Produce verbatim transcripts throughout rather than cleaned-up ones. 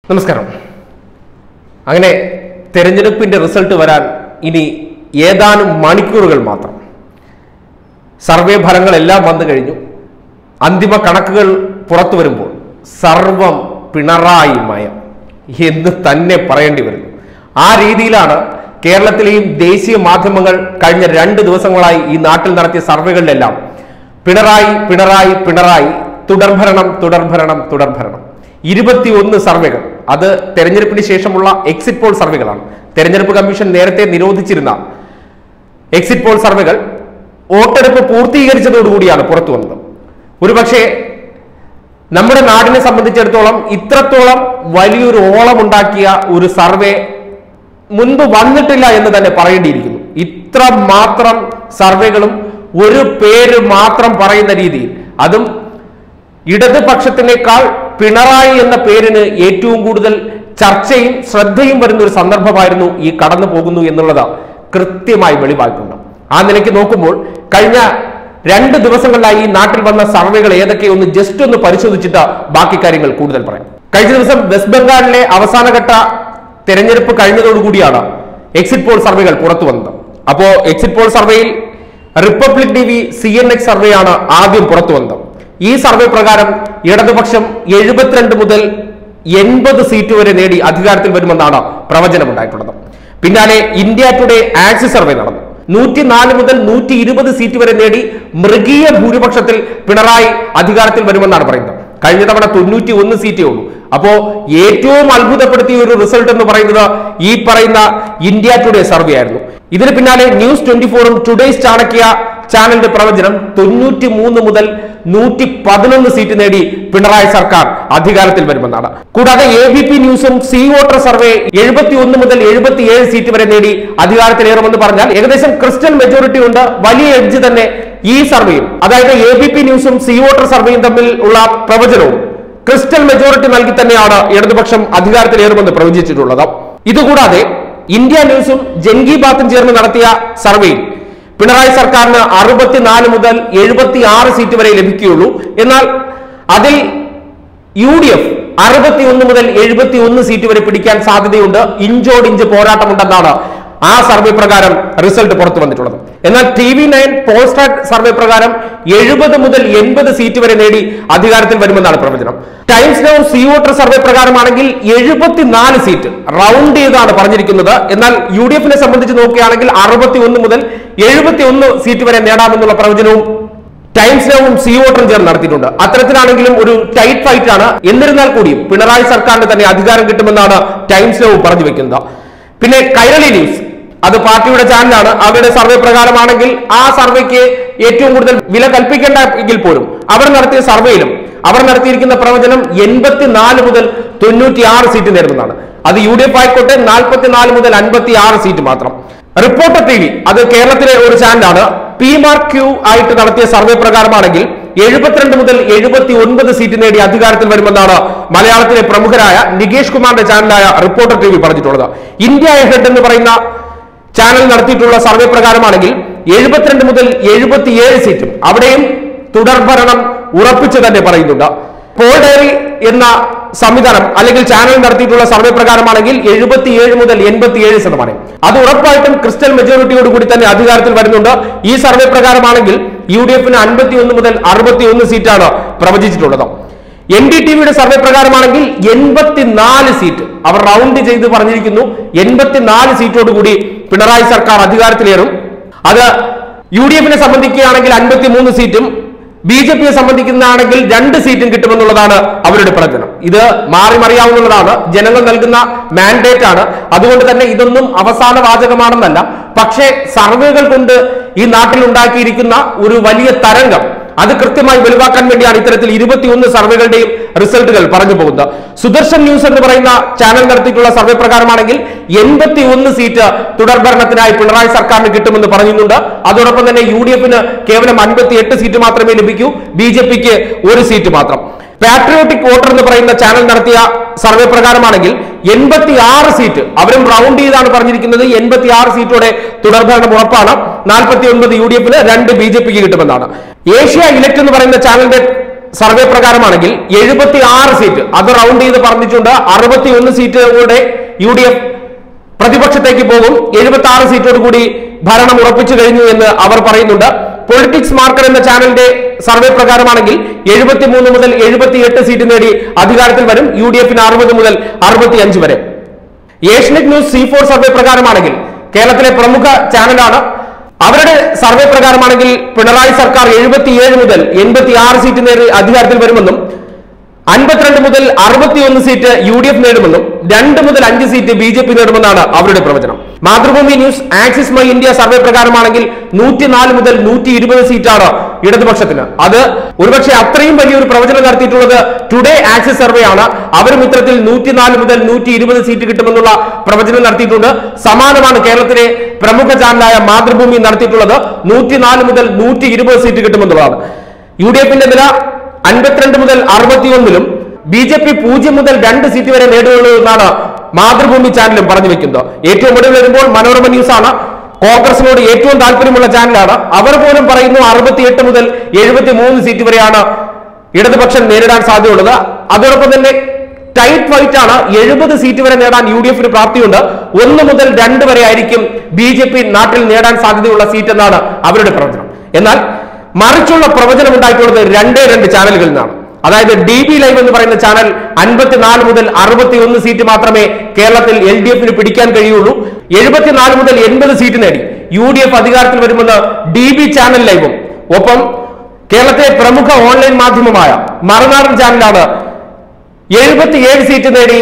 നമസ്കാരം. അങ്ങനെ തെരഞ്ഞെടുപ്പിന്റെ റിസൾട്ട് വരാൻ ഇനി ഏതാനും മണിക്കൂറുകൾ മാത്രം. സർവേ ഫലങ്ങളെല്ലാം വന്നു കഴിഞ്ഞു. അന്തിമ കണക്കുകൾ പുറത്തു വരുമ്പോൾ സർവം പിണറായി മയം എന്ന് തന്നെ പറയേണ്ടി വരുന്നു. ആ രീതിയിലാണ് കേരളത്തിലെയും ദേശീയ മാധ്യമങ്ങൾ കഴിഞ്ഞ രണ്ട് ദിവസങ്ങളായി ഈ നാട്ടിൽ നടത്തിയ സർവേകളിലെല്ലാം പിണറായി പിണറായി പിണറായി തുടർഭരണം തുടർഭരണം തുടർഭരണം. ഇരുപത്തിയൊന്ന് സർവേകൾ, അത് തെരഞ്ഞെടുപ്പിന് ശേഷമുള്ള എക്സിറ്റ് പോൾ സർവേകളാണ്. തെരഞ്ഞെടുപ്പ് കമ്മീഷൻ നേരത്തെ നിരോധിച്ചിരുന്ന എക്സിറ്റ് പോൾ സർവേകൾ വോട്ടെടുപ്പ് പൂർത്തീകരിച്ചതോടുകൂടിയാണ് പുറത്തു വന്നത്. ഒരുപക്ഷെ നമ്മുടെ നാടിനെ സംബന്ധിച്ചിടത്തോളം ഇത്രത്തോളം വലിയൊരു ഓളമുണ്ടാക്കിയ ഒരു സർവേ മുൻപ് വന്നിട്ടില്ല എന്ന് തന്നെ പറയേണ്ടിയിരിക്കുന്നു. ഇത്ര മാത്രം സർവേകളും ഒരു പേര് മാത്രം പറയുന്ന രീതിയിൽ, അതും ഇടതുപക്ഷത്തിനേക്കാൾ പിണറായി എന്ന പേരിന് ഏറ്റവും കൂടുതൽ ചർച്ചയും ശ്രദ്ധയും വരുന്ന ഒരു സന്ദർഭമായിരുന്നു ഈ കടന്നു പോകുന്നു എന്നുള്ളത് കൃത്യമായി വെളിവായിട്ടുണ്ട്. ആ നിലയ്ക്ക് നോക്കുമ്പോൾ കഴിഞ്ഞ രണ്ട് ദിവസങ്ങളിലായി ഈ നാട്ടിൽ വന്ന സർവേകൾ ഏതൊക്കെയൊന്ന് ജസ്റ്റ് ഒന്ന് പരിശോധിച്ചിട്ട് ബാക്കി കാര്യങ്ങൾ കൂടുതൽ പറയാം. കഴിഞ്ഞ ദിവസം വെസ്റ്റ് ബംഗാളിലെ അവസാനഘട്ട തെരഞ്ഞെടുപ്പ് കഴിഞ്ഞതോടുകൂടിയാണ് എക്സിറ്റ് പോൾ സർവേകൾ പുറത്തു വന്നത്. അപ്പോ എക്സിറ്റ് പോൾ സർവേയിൽ Republic T V C N X സർവേയാണ് ആദ്യം പുറത്തു വന്നത്. ഈ സർവേ പ്രകാരം ഇടതുപക്ഷം എഴുപത്തിരണ്ട് മുതൽ എൺപത് സീറ്റ് വരെ നേടി അധികാരത്തിൽ വരുമെന്നാണ് പ്രവചനമുണ്ടായിട്ടുള്ളത്. പിന്നാലെ ഇന്ത്യ ടുഡേ ആക്സിസ് സർവേ നടന്നു. നൂറ്റിനാല് മുതൽ നൂറ്റി ഇരുപത് സീറ്റ് വരെ നേടി മൃഗീയ ഭൂരിപക്ഷത്തിൽ പിണറായി അധികാരത്തിൽ വരുമെന്നാണ് പറയുന്നത്. കഴിഞ്ഞ തവണ തൊണ്ണൂറ്റി ഒന്ന് സീറ്റേ ഉള്ളൂ. അപ്പോ ഏറ്റവും അത്ഭുതപ്പെടുത്തിയ ഒരു റിസൾട്ട് എന്ന് പറയുന്നത് ഈ പറയുന്ന ഇന്ത്യ ടുഡേ സർവേ ആയിരുന്നു. ഇതിന് പിന്നാലെ ന്യൂസ് ട്വന്റി ഫോറും ടുഡേസ് ചാണക്യ ചാനലിന്റെ പ്രവചനം തൊണ്ണൂറ്റി മൂന്ന് മുതൽ നൂറ്റി പതിനൊന്ന് സീറ്റ് നേടി പിണറായി സർക്കാർ അധികാരത്തിൽ വരുമെന്നാണ്. കൂടാതെ എ ബി പി ന്യൂസും സി വോട്ടർ സർവേ എഴുപത്തി ഒന്ന് മുതൽ എഴുപത്തി ഏഴ് സീറ്റ് വരെ നേടി അധികാരത്തിലേറുമെന്ന് പറഞ്ഞാൽ ഏകദേശം ക്രിസ്റ്റൽ മെജോറിറ്റി ഉണ്ട്. വലിയ എഡ്ജ് തന്നെ ഈ സർവേയും, അതായത് എ ബി പി ന്യൂസും സി വോട്ടർ സർവേയും തമ്മിൽ ഉള്ള പ്രവചനവും ക്രിസ്റ്റൽ മെജോറിറ്റി നൽകി തന്നെയാണ് ഇടതുപക്ഷം അധികാരത്തിലേറുമെന്ന് പ്രവചിച്ചിട്ടുള്ളത്. ഇതുകൂടാതെ ഇന്ത്യ ന്യൂസും ജൻകി ബാത്തും ചേർന്ന് നടത്തിയ സർവേയിൽ പിണറായി സർക്കാരിന് അറുപത്തിനാല് മുതൽ എഴുപത്തി ആറ് സീറ്റ് വരെ ലഭിക്കുകയുള്ളൂ. എന്നാൽ അതിൽ യു ഡി എഫ് അറുപത്തി ഒന്ന് മുതൽ എഴുപത്തി ഒന്ന് സീറ്റ് വരെ പിടിക്കാൻ സാധ്യതയുണ്ട്. ഇഞ്ചോടിഞ്ച് പോരാട്ടമുണ്ടെന്നാണ് ആ സർവേ പ്രകാരം റിസൾട്ട് പുറത്തു വന്നിട്ടുള്ളത്. എന്നാൽ T V nine Polstrat survey പ്രകാരം എഴുപത് മുതൽ എൺപത് സീറ്റ് വരെ നേടി അധികാരത്തിൽ വരുമെന്നാണ് പ്രവചനം. Times Now C Voter survey പ്രകാരമാണെങ്കിൽ എഴുപത്തിനാല് സീറ്റ് റൗണ്ട് ചെയ്താണ് പറഞ്ഞിരിക്കുന്നത്. എന്നാൽ യു ഡി എഫിനെ സംബന്ധിച്ച് നോക്കുകയാണെങ്കിൽ അറുപത്തി ഒന്ന് മുതൽ എഴുപത്തി ഒന്ന് സീറ്റ് വരെ നേടാമെന്നുള്ള പ്രവചനവും ടൈംസ് നൗവും സി വോട്ടറും ചേർന്ന് നടത്തിയിട്ടുണ്ട്. അത്തരത്തിലാണെങ്കിലും ഒരു ടൈറ്റ് ഫൈറ്റ് ആണ്. എന്നിരുന്നാൽ കൂടിയും പിണറായി സർക്കാരിന് തന്നെ അധികാരം കിട്ടുമെന്നാണ് ടൈംസ് നൗ പറഞ്ഞു വെക്കുന്നത്. പിന്നെ കൈരളി ന്യൂസ്, അത് പാർട്ടിയുടെ ചാനലാണ്, അവരുടെ സർവേ പ്രകാരമാണെങ്കിൽ ആ സർവേക്ക് ഏറ്റവും കൂടുതൽ വില കൽപ്പിക്കേണ്ട എങ്കിൽ പോലും അവർ നടത്തിയ സർവേയിലും അവർ നടത്തിയിരിക്കുന്ന പ്രവചനം എൺപത്തിനാല് മുതൽ തൊണ്ണൂറ്റി ആറ് സീറ്റ് നേടുമെന്നാണ്. അത് യു ഡി എഫ് ആയിക്കോട്ടെ നാൽപ്പത്തിനാല് മുതൽ അൻപത്തി ആറ് സീറ്റ് മാത്രം. റിപ്പോർട്ടർ ടി വി, അത് കേരളത്തിലെ ഒരു ചാനലാണ്, പി മാർക്ക് ക്യൂ ആയിട്ട് നടത്തിയ സർവേ പ്രകാരമാണെങ്കിൽ എഴുപത്തിരണ്ട് മുതൽ എഴുപത്തി ഒൻപത് സീറ്റ് നേടി അധികാരത്തിൽ വരുമെന്നാണ് മലയാളത്തിലെ പ്രമുഖരായ നികേഷ് കുമാറിന്റെ ചാനലായ റിപ്പോർട്ടർ ടി വി പറഞ്ഞിട്ടുള്ളത്. ഇന്ത്യ ഹെഡ് എന്ന് പറയുന്ന ചാനൽ നടത്തിയിട്ടുള്ള സർവേ പ്രകാരമാണെങ്കിൽ എഴുപത്തിരണ്ട് മുതൽ എഴുപത്തിയേഴ് സീറ്റും അവിടെയും തുടർഭരണം ഉറപ്പിച്ച് തന്നെ പറയുന്നുണ്ട്. പോൾ ഡയറി എന്ന സംവിധാനം അല്ലെങ്കിൽ ചാനൽ നടത്തിയിട്ടുള്ള സർവേ പ്രകാരമാണെങ്കിൽ എഴുപത്തിയേഴ് മുതൽ എൺപത്തിയേഴ് ശതമാനം, അത് ഉറപ്പായിട്ടും ക്രിസ്റ്റൽ മെജോറിറ്റിയോട് കൂടി തന്നെ അധികാരത്തിൽ വരുന്നുണ്ട്. ഈ സർവേ പ്രകാരമാണെങ്കിൽ യു ഡി എഫിന് അൻപത്തി ഒന്ന് മുതൽ അറുപത്തി ഒന്ന് സീറ്റാണ് പ്രവചിച്ചിട്ടുള്ളത്. എൻ ഡി ടി വിയുടെ സർവേ പ്രകാരമാണെങ്കിൽ എൺപത്തിനാല് സീറ്റ് അവർ റൗണ്ട് ചെയ്ത് പറഞ്ഞിരിക്കുന്നു. എൺപത്തിനാല് സീറ്റോട് കൂടി പിണറായി സർക്കാർ അധികാരത്തിലേറും. അത് യു ഡി എഫിനെ സംബന്ധിക്കുകയാണെങ്കിൽ അൻപത്തി മൂന്ന് സീറ്റും ബി ജെ പിയെ സംബന്ധിക്കുന്നതാണെങ്കിൽ രണ്ട് സീറ്റും കിട്ടുമെന്നുള്ളതാണ് അവരുടെ പ്രവചനം. ഇത് മാറി മറിയാവുന്നതാണ്, ജനങ്ങൾ നൽകുന്ന മാൻഡേറ്റ് ആണ്. അതുകൊണ്ട് തന്നെ ഇതൊന്നും അവസാന വാചകമാണെന്നല്ല. പക്ഷേ സർവേകൾ കൊണ്ട് ഈ നാട്ടിൽ ഉണ്ടാക്കിയിരിക്കുന്ന ഒരു വലിയ തരംഗം അത് കൃത്യമായി വെളിവാക്കാൻ വേണ്ടിയാണ് ഇത്തരത്തിൽ ഇരുപത്തിയൊന്ന് സർവേകളുടെയും റിസൾട്ടുകൾ പറഞ്ഞു പോകുന്നത്. സുദർശൻ ന്യൂസ് എന്ന് പറയുന്ന ചാനൽ നടത്തിയിട്ടുള്ള സർവേ പ്രകാരമാണെങ്കിൽ എൺപത്തി ഒന്ന് സീറ്റ് തുടർഭരണത്തിനായി പിണറായി സർക്കാരിന് കിട്ടുമെന്ന് പറയുന്നുണ്ട്. അതോടൊപ്പം തന്നെ യു ഡി എഫിന് കേവലം അൻപത്തി എട്ട് സീറ്റ് മാത്രമേ ലഭിക്കൂ, ബി ജെ പിക്ക് ഒരു സീറ്റ് മാത്രം. പാട്രിയോട്ടിക് വോട്ടർ എന്ന് പറയുന്ന ചാനൽ നടത്തിയ സർവേ പ്രകാരമാണെങ്കിൽ എൺപത്തി ആറ് സീറ്റ് അവരും റൗണ്ട് ചെയ്താണ് പറഞ്ഞിരിക്കുന്നത്. എൺപത്തി ആറ് സീറ്റോടെ തുടർഭരണം ഉറപ്പാണ്. നാൽപ്പത്തി ഒൻപത് യു ഡി എഫിന്, രണ്ട് ബി ജെ പിക്ക് കിട്ടുമെന്നാണ്. ഏഷ്യ ഇലക്ട് എന്ന് പറയുന്ന ചാനലിന്റെ സർവേ പ്രകാരമാണെങ്കിൽ എഴുപത്തി ആറ് സീറ്റ്, അത് റൗണ്ട് ചെയ്ത് പറഞ്ഞിട്ടുണ്ട്. അറുപത്തി ഒന്ന് സീറ്റോടെ യു ഡി എഫ് പ്രതിപക്ഷത്തേക്ക് പോകും. എഴുപത്തി ആറ് സീറ്റോട് കൂടി ഭരണം ഉറപ്പിച്ചു കഴിഞ്ഞു എന്ന് അവർ പറയുന്നുണ്ട്. പൊളിറ്റിക്സ് മാർക്കർ എന്ന ചാനലിന്റെ സർവേ പ്രകാരമാണെങ്കിൽ എഴുപത്തി മൂന്ന് മുതൽ എഴുപത്തി എട്ട് സീറ്റ് നേടി അധികാരത്തിൽ വരും. യു ഡി എഫിന് അറുപത് മുതൽ അറുപത്തി അഞ്ച് വരെ. Asianet news C four survey പ്രകാരമാണെങ്കിൽ കേരളത്തിലെ പ്രമുഖ ചാനലാണ്. അവരുടെ സർവേ പ്രകാരമാണെങ്കിൽ പിണറായി സർക്കാർ എഴുപത്തിയേഴ് മുതൽ എൺപത്തി ആറ് സീറ്റ് നേടി അധികാരത്തിൽ വരുമെന്നും അൻപത്തിരണ്ട് മുതൽ അറുപത്തിയൊന്ന് സീറ്റ് യു ഡി എഫ് നേടുമെന്നും രണ്ട് മുതൽ അഞ്ച് സീറ്റ് ബി ജെ പി നേടുമെന്നാണ് അവരുടെ പ്രവചനം. Mathrubhumi news Axis My India survey പ്രകാരമാണെങ്കിൽ നൂറ്റിനാല് മുതൽ നൂറ്റി ഇരുപത് സീറ്റാണ് ഇടതുപക്ഷത്തിന്. അത് ഒരുപക്ഷെ അത്രയും വലിയൊരു പ്രവചനം നടത്തിയിട്ടുള്ളത് ടുഡേ ആക്സിസ് സർവേ ആണ്. അവരും ഇത്തരത്തിൽ നൂറ്റിനാല് മുതൽ നൂറ്റി ഇരുപത് സീറ്റ് കിട്ടുമെന്നുള്ള പ്രവചനം നടത്തിയിട്ടുണ്ട്. സമാനമാണ് കേരളത്തിലെ പ്രമുഖ ചാനലായ മാതൃഭൂമി നടത്തിയിട്ടുള്ളത്. നൂറ്റിനാല് മുതൽ നൂറ്റി ഇരുപത് സീറ്റ് കിട്ടുമെന്നുള്ളതാണ്. യു ഡി എഫിന്റെ നില അൻപത്തിരണ്ട് മുതൽ അറുപത്തിയൊന്നിലും ബി ജെ പി പൂജ്യം മുതൽ രണ്ട് സീറ്റ് വരെ നേടുകയുള്ളൂ എന്നാണ് മാതൃഭൂമി ചാനലും പറഞ്ഞു വെക്കുന്നത്. ഏറ്റവും ഒടുവിൽ വരുമ്പോൾ മനോരമ ന്യൂസ് ആണ്. കോൺഗ്രസിനോട് ഏറ്റവും താല്പര്യമുള്ള ചാനലാണ്. അവർ പോലും പറയുന്നു അറുപത്തിയെട്ട് മുതൽ എഴുപത്തി മൂന്ന് സീറ്റ് വരെയാണ് ഇടതുപക്ഷം നേരിടാൻ സാധ്യതയുള്ളത്. അതോടൊപ്പം തന്നെ ടൈറ്റ് ഫൈറ്റ് ആണ്. എഴുപത് സീറ്റ് വരെ നേടാൻ യു ഡി എഫിന് പ്രാപ്തിയുണ്ട്. ഒന്ന് മുതൽ രണ്ട് വരെ ആയിരിക്കും ബി ജെ പി നാട്ടിൽ നേടാൻ സാധ്യതയുള്ള സീറ്റ് എന്നാണ് അവരുടെ പ്രവചനം. എന്നാൽ മറിച്ചുള്ള പ്രവചനം ഉണ്ടായിട്ടുള്ളത് രണ്ടേ രണ്ട് ചാനലുകളിൽ നിന്നാണ്. അതായത് ഡി ബി ലൈവ് എന്ന് പറയുന്ന ചാനൽ അൻപത്തിനാല് മുതൽ അറുപത്തി ഒന്ന് സീറ്റ് മാത്രമേ കേരളത്തിൽ എൽ ഡി എഫിന് പിടിക്കാൻ കഴിയുള്ളൂ. എഴുപത്തിനാല് മുതൽ എൺപത് സീറ്റ് നേടി യു ഡി എഫ് അധികാരത്തിൽ വരുമെന്ന് ഡി ബി ചാനൽ ലൈവും ഒപ്പം കേരളത്തിലെ പ്രമുഖ ഓൺലൈൻ മാധ്യമമായ മറുനാടൻ ചാനലാണ് എഴുപത്തിയേഴ് സീറ്റ് നേടി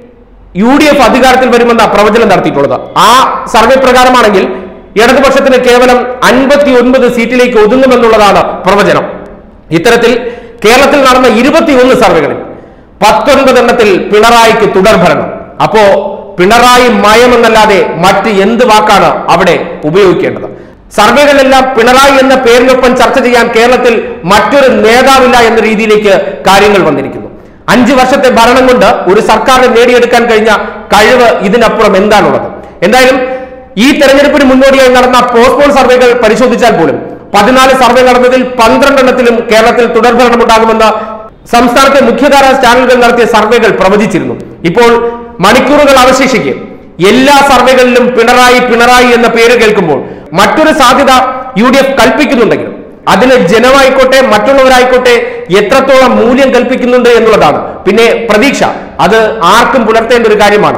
യു ഡി എഫ് അധികാരത്തിൽ വരുമെന്ന പ്രവചനം നടത്തിയിട്ടുള്ളത്. ആ സർവേ പ്രകാരമാണെങ്കിൽ ഇടതുപക്ഷത്തിന് കേവലം അൻപത്തി ഒൻപത് സീറ്റിലേക്ക് ഒതുങ്ങുമെന്നുള്ളതാണ് പ്രവചനം. ഇത്തരത്തിൽ കേരളത്തിൽ നടന്ന ഇരുപത്തിയൊന്ന് സർവേകളിൽ പത്തൊൻപത് എണ്ണത്തിൽ പിണറായിക്ക് തുടർഭരണം. അപ്പോ പിണറായി മയമെന്നല്ലാതെ മറ്റ് എന്ത് വാക്കാണ് അവിടെ ഉപയോഗിക്കേണ്ടത്? സർവേകളിലെല്ലാം പിണറായി എന്ന പേരിനൊപ്പം ചർച്ച ചെയ്യാൻ കേരളത്തിൽ മറ്റൊരു നേതാവില്ല എന്ന രീതിയിലേക്ക് കാര്യങ്ങൾ വന്നിരിക്കുന്നു. അഞ്ചു വർഷത്തെ ഭരണം കൊണ്ട് ഒരു സർക്കാരിനെ നേടിയെടുക്കാൻ കഴിഞ്ഞ കഴിവ് ഇതിനപ്പുറം എന്താണുള്ളത്? എന്തായാലും ഈ തെരഞ്ഞെടുപ്പിന് മുന്നോടിയായി നടന്ന പോസ്റ്റ്പോൾ സർവേകൾ പരിശോധിച്ചാൽ പോലും പതിനാല് സർവേ നടന്നതിൽ പന്ത്രണ്ടെണ്ണത്തിലും കേരളത്തിൽ തുടർഭരണം ഉണ്ടാകുമെന്ന് സംസ്ഥാനത്തെ മുഖ്യധാരാ ചാനലുകൾ നടത്തിയ സർവേകൾ പ്രവചിച്ചിരുന്നു. ഇപ്പോൾ മണിക്കൂറുകൾ അവശേഷിക്കെ എല്ലാ സർവേകളിലും പിണറായി പിണറായി എന്ന പേര് കേൾക്കുമ്പോൾ മറ്റൊരു സാധ്യത യു ഡി എഫ് കൽപ്പിക്കുന്നുണ്ടെങ്കിലും അതിന് ജനമായിക്കോട്ടെ മറ്റുള്ളവരായിക്കോട്ടെ എത്രത്തോളം മൂല്യം കൽപ്പിക്കുന്നുണ്ട് എന്നുള്ളതാണ്. പിന്നെ പ്രതീക്ഷ, അത് ആർക്കും പുലർത്തേണ്ട ഒരു കാര്യമാണ്.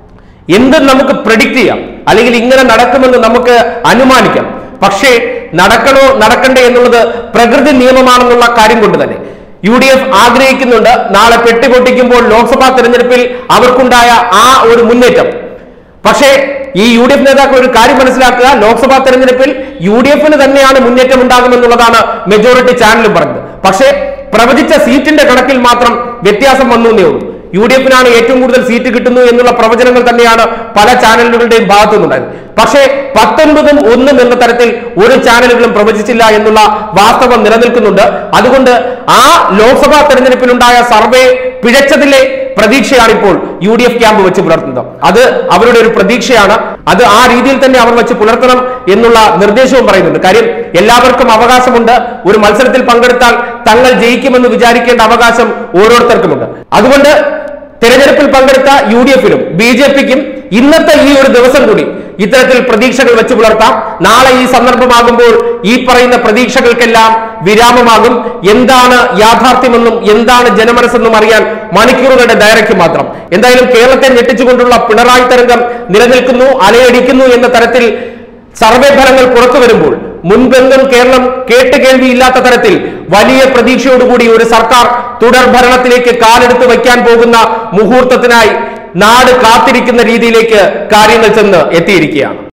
എന്തും നമുക്ക് പ്രെഡിക്റ്റ് ചെയ്യാം, അല്ലെങ്കിൽ ഇങ്ങനെ നടക്കുമെന്ന് നമുക്ക് അനുമാനിക്കാം. പക്ഷേ നടക്കണോ നടക്കണ്ടേ എന്നുള്ളത് പ്രകൃതി നിയമമാണെന്നുള്ള കാര്യം കൊണ്ട് തന്നെ യു ഡി എഫ് ആഗ്രഹിക്കുന്നുണ്ട് നാളെ പെട്ടി പൊട്ടിക്കുമ്പോൾ ലോക്സഭാ തെരഞ്ഞെടുപ്പിൽ അവർക്കുണ്ടായ ആ ഒരു മുന്നേറ്റം. പക്ഷേ ഈ യു ഡി എഫ് നേതാക്കൾ ഒരു കാര്യം മനസ്സിലാക്കുക, ലോക്സഭാ തെരഞ്ഞെടുപ്പിൽ യു ഡി എഫിന് തന്നെയാണ് മുന്നേറ്റം ഉണ്ടാകുമെന്നുള്ളതാണ് മെജോറിറ്റി ചാനലും പറഞ്ഞത്. പക്ഷേ പ്രവചിച്ച സീറ്റിന്റെ കണക്കിൽ മാത്രം വ്യത്യാസം വന്നു എന്നേ ഉള്ളൂ. യു ഡി എഫിനാണ് ഏറ്റവും കൂടുതൽ സീറ്റ് കിട്ടുന്നു എന്നുള്ള പ്രവചനങ്ങൾ തന്നെയാണ് പല ചാനലുകളുടെയും ഭാഗത്തു നിന്നുണ്ടായത്. പക്ഷേ പത്തൊൻപതും ഒന്നും എന്ന തരത്തിൽ ഒരു ചാനലുകളും പ്രവചിച്ചില്ല എന്നുള്ള വാസ്തവം നിലനിൽക്കുന്നുണ്ട്. അതുകൊണ്ട് ആ ലോക്സഭാ തെരഞ്ഞെടുപ്പിലുണ്ടായ സർവേ പിഴച്ചതിലെ പ്രതീക്ഷയാണ് ഇപ്പോൾ യു ഡി എഫ് ക്യാമ്പ് വെച്ച് പുലർത്തുന്നത്. അത് അവരുടെ ഒരു പ്രതീക്ഷയാണ്. അത് ആ രീതിയിൽ തന്നെ അവർ വെച്ച് പുലർത്തണം എന്നുള്ള നിർദ്ദേശവും പറയുന്നുണ്ട്. കാര്യം എല്ലാവർക്കും അവകാശമുണ്ട്. ഒരു മത്സരത്തിൽ പങ്കെടുത്താൽ തങ്ങൾ ജയിക്കുമെന്ന് വിചാരിക്കേണ്ട അവകാശം ഓരോരുത്തർക്കുമുണ്ട്. അതുകൊണ്ട് തെരഞ്ഞെടുപ്പിൽ പങ്കെടുത്ത യു ഡി എഫിനും ബി ജെ പിക്കും ഇന്നത്തെ ഈ ഒരു ദിവസം കൂടി ഇത്തരത്തിൽ പ്രതീക്ഷകൾ വെച്ച് പുലർത്താം. നാളെ ഈ സന്ദർഭമാകുമ്പോൾ ഈ പറയുന്ന പ്രതീക്ഷകൾക്കെല്ലാം വിരാമമാകും. എന്താണ് യാഥാർത്ഥ്യമെന്നും എന്താണ് ജനമനസ്സെന്നും അറിയാൻ മണിക്കൂറുകളുടെ ദൈർഘ്യം മാത്രം. എന്തായാലും കേരളത്തെ ഞെട്ടിച്ചുകൊണ്ടുള്ള പിണറായി തരംഗം നിലനിൽക്കുന്നു, അലയടിക്കുന്നു എന്ന തരത്തിൽ സർവേ ഫലങ്ങൾ പുറത്തു വരുമ്പോൾ മുൻപെങ്ങും കേരളം കേട്ടുകേൾവിയില്ലാത്ത തരത്തിൽ വലിയ പ്രതീക്ഷയോടുകൂടി ഒരു സർക്കാർ തുടർ ഭരണത്തിലേക്ക് കാലെടുത്ത് വയ്ക്കാൻ പോകുന്ന മുഹൂർത്തത്തിനായി നാട് കാത്തിരിക്കുന്ന രീതിയിലേക്ക് കാര്യങ്ങൾ ചെന്ന് എത്തിയിരിക്കുകയാണ്.